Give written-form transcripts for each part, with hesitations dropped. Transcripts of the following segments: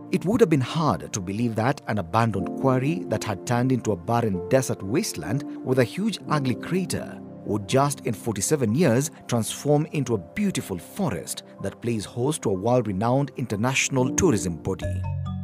It would have been hard to believe that an abandoned quarry that had turned into a barren desert wasteland with a huge ugly crater would just in 47 years transform into a beautiful forest that plays host to a world-renowned international tourism body.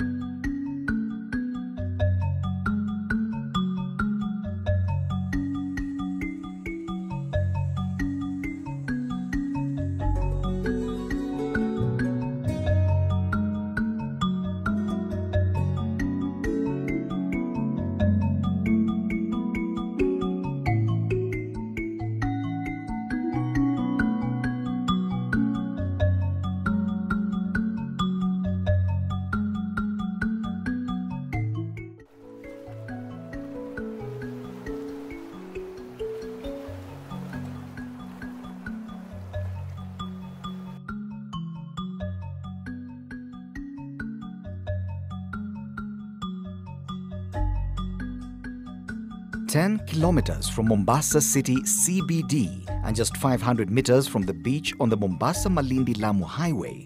"10 kilometers from Mombasa city CBD and just 500 meters from the beach on the Mombasa-Malindi-Lamu highway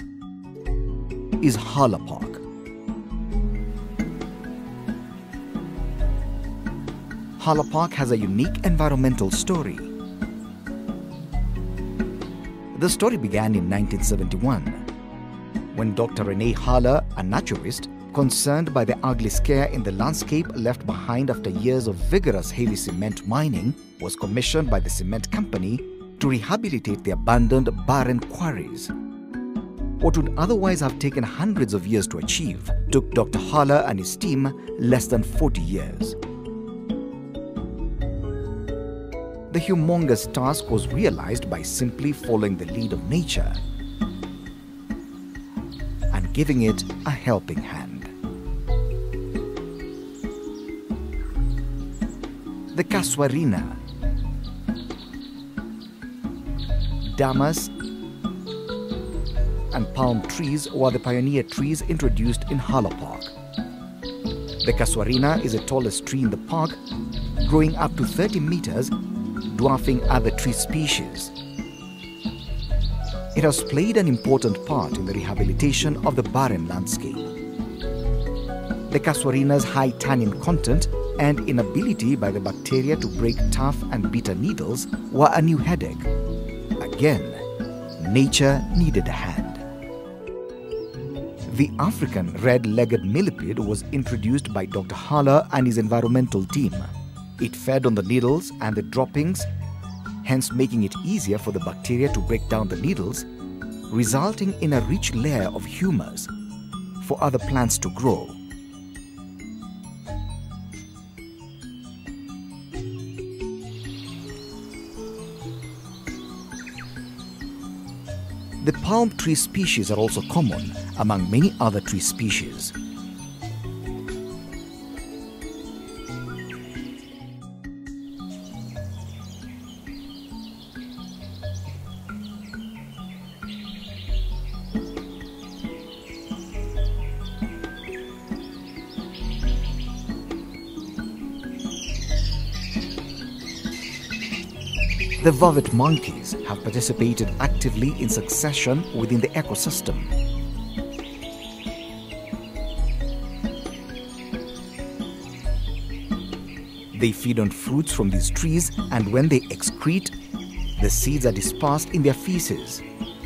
is Hala Park. Hala Park has a unique environmental story. The story began in 1971 when Dr. Rene Hala, a naturist, concerned by the ugly scare in the landscape left behind after years of vigorous heavy cement mining, was commissioned by the cement company to rehabilitate the abandoned barren quarries. What would otherwise have taken hundreds of years to achieve took Dr. Hala and his team less than 40 years. The humongous task was realized by simply following the lead of nature and giving it a helping hand. The casuarina, damas, and palm trees were the pioneer trees introduced in Hala Park. The casuarina is the tallest tree in the park, growing up to 30 meters, dwarfing other tree species. It has played an important part in the rehabilitation of the barren landscape. The casuarina's high tannin content and inability by the bacteria to break tough and bitter needles were a new headache. Again, nature needed a hand. The African red-legged millipede was introduced by Dr. Hala and his environmental team. It fed on the needles and the droppings, hence making it easier for the bacteria to break down the needles, resulting in a rich layer of humus for other plants to grow. The palm tree species are also common among many other tree species. The vervet monkeys have participated actively in succession within the ecosystem. They feed on fruits from these trees, and when they excrete, the seeds are dispersed in their feces.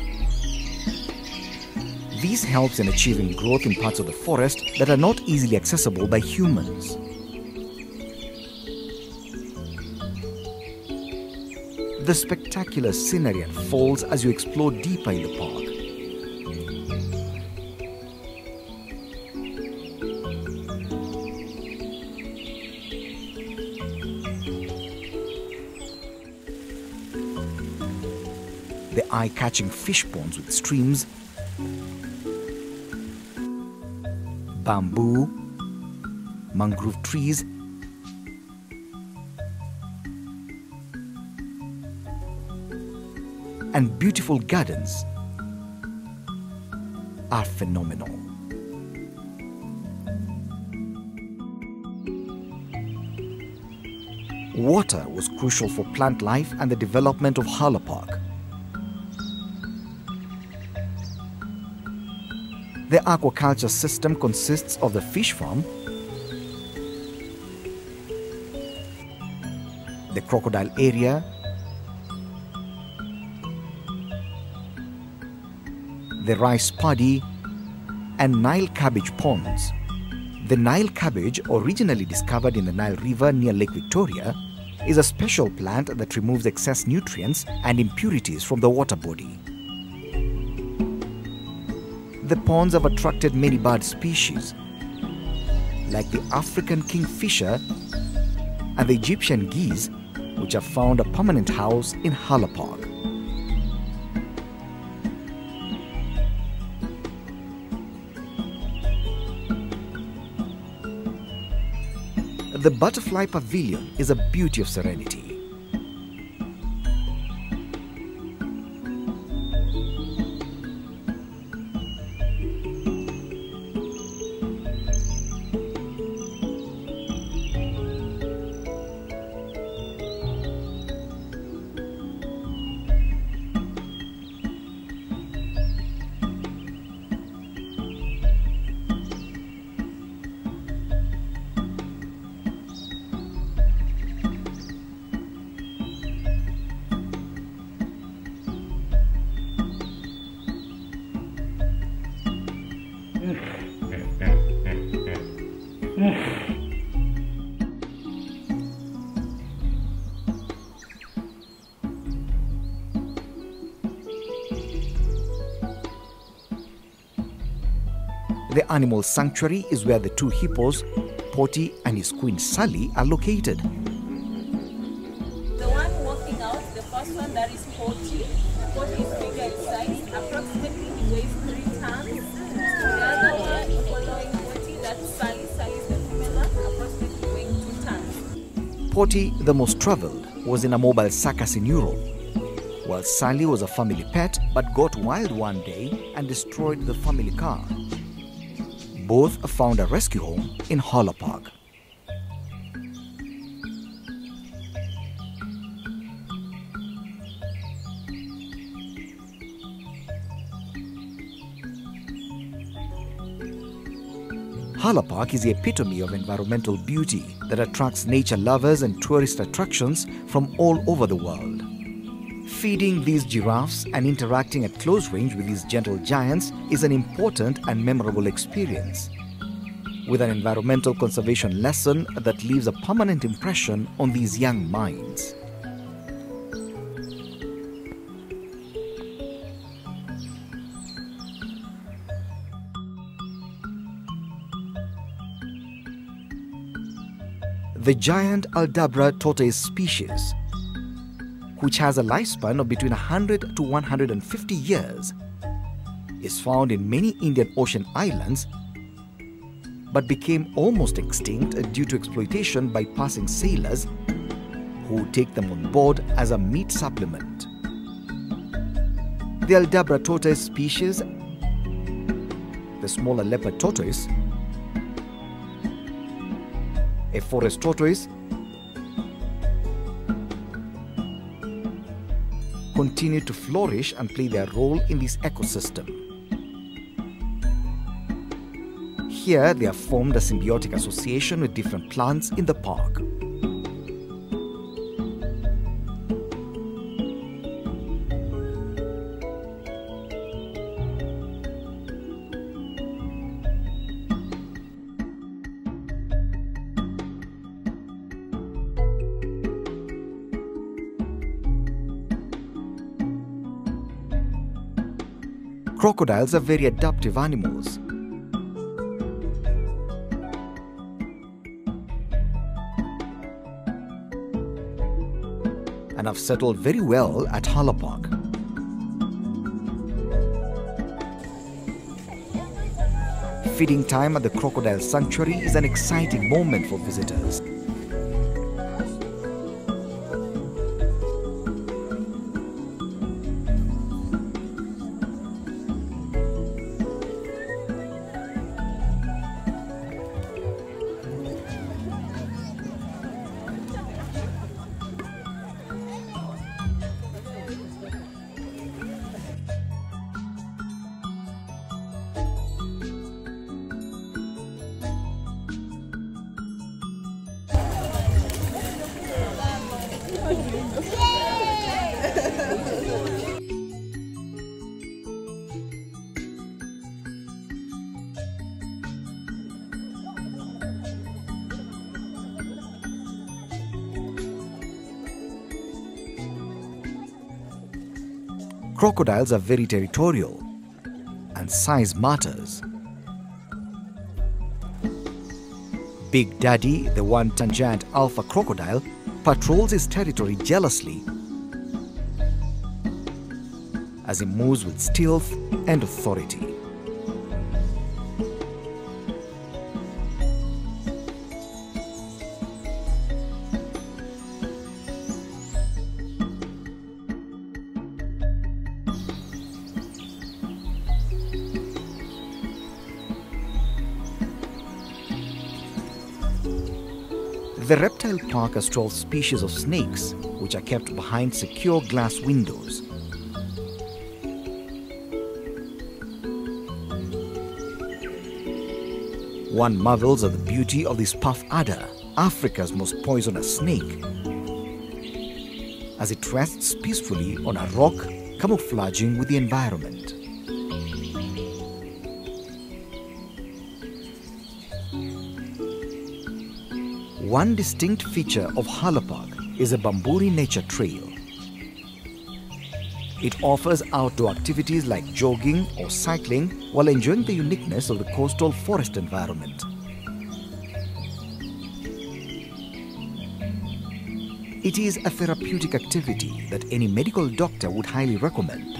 This helps in achieving growth in parts of the forest that are not easily accessible by humans. The spectacular scenery unfolds as you explore deeper in the park. The eye-catching fish ponds with streams, bamboo, mangrove trees, and beautiful gardens are phenomenal. Water was crucial for plant life and the development of Hala Park. The aquaculture system consists of the fish farm, the crocodile area, the rice paddy, and Nile cabbage ponds. The Nile cabbage, originally discovered in the Nile River near Lake Victoria, is a special plant that removes excess nutrients and impurities from the water body. The ponds have attracted many bird species, like the African kingfisher and the Egyptian geese, which have found a permanent house in Hala Park. The Butterfly Pavilion is a beauty of serenity. The animal sanctuary is where the two hippos, Potty and his queen Sally, are located. The one walking out, the first one, that is Potty. Potty is bigger in size, approximately he weighs 3 tons. The other one following Potty, that's Sally. Sally is the female one, approximately weighing 2 tons. Potty, the most traveled, was in a mobile circus in Europe, while Sally was a family pet but got wild one day and destroyed the family car. Both found a rescue home in Hala Park. Hala Park is the epitome of environmental beauty that attracts nature lovers and tourist attractions from all over the world. Feeding these giraffes and interacting at close range with these gentle giants is an important and memorable experience, with an environmental conservation lesson that leaves a permanent impression on these young minds. The giant Aldabra tortoise species, which has a lifespan of between 100 to 150 years, is found in many Indian Ocean islands but became almost extinct due to exploitation by passing sailors who take them on board as a meat supplement. The Aldabra tortoise species, the smaller leopard tortoise, a forest tortoise, continue to flourish and play their role in this ecosystem. Here, they have formed a symbiotic association with different plants in the park. Crocodiles are very adaptive animals. And have settled very well at Hala Park. Feeding time at the crocodile sanctuary is an exciting moment for visitors. Crocodiles are very territorial, and size matters. Big Daddy, the one-ton giant alpha crocodile, patrols his territory jealously as he moves with stealth and authority. The reptile park has 12 species of snakes, which are kept behind secure glass windows. One marvels at the beauty of this puff adder, Africa's most poisonous snake, as it rests peacefully on a rock, camouflaging with the environment. One distinct feature of Hala Park is a Bamburi Nature Trail. It offers outdoor activities like jogging or cycling while enjoying the uniqueness of the coastal forest environment. It is a therapeutic activity that any medical doctor would highly recommend.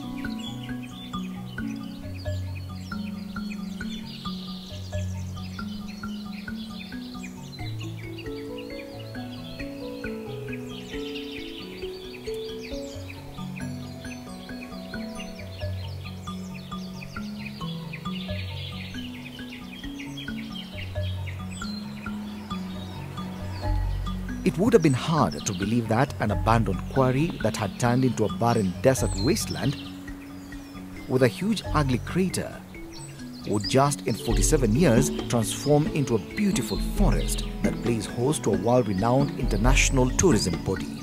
It would have been hard to believe that an abandoned quarry that had turned into a barren desert wasteland with a huge ugly crater would just in 47 years transform into a beautiful forest that plays host to a world-renowned international tourism body.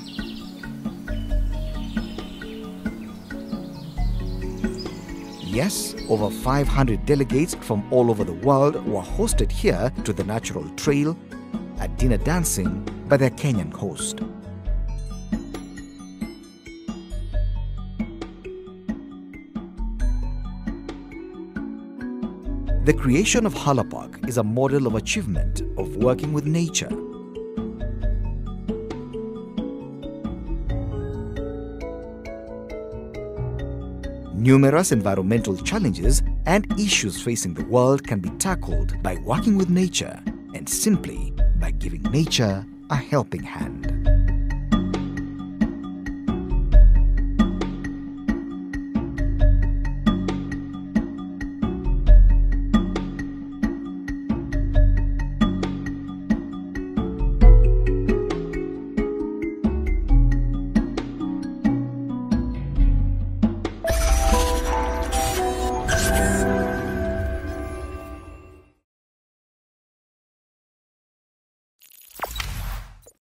Yes, over 500 delegates from all over the world were hosted here to the natural trail at dinner dancing by their Kenyan host. The creation of Hala Park is a model of achievement of working with nature. Numerous environmental challenges and issues facing the world can be tackled by working with nature and simply by giving nature a helping hand.